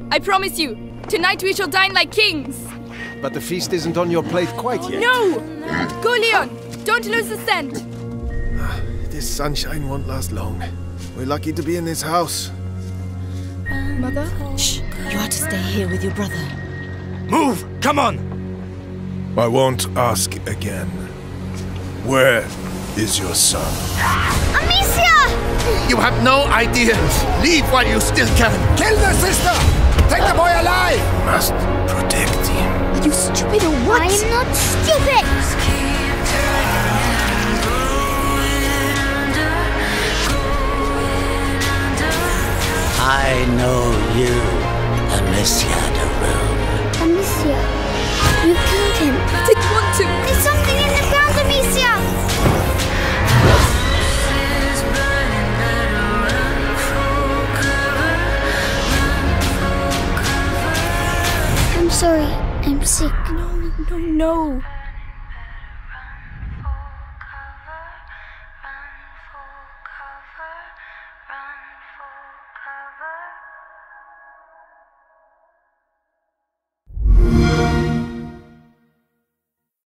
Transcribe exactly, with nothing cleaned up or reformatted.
I promise you, tonight we shall dine like kings. But the feast isn't on your plate quite yet. No! Go, Leon! Don't lose the scent! This sunshine won't last long. We're lucky to be in this house. Mother? Shh! You are to stay here with your brother. Move! Come on! I won't ask again. Where is your son? Amicia! You have no idea. Leave while you still can. Kill the sister! Take the boy alive! Must protect him. Are you stupid or what? I am not stupid! I know you, Amicia de Rune. Amicia, you killed him. I didn't want to. There's something in the ground, Amicia! I'm sorry, I'm sick. No, no, no.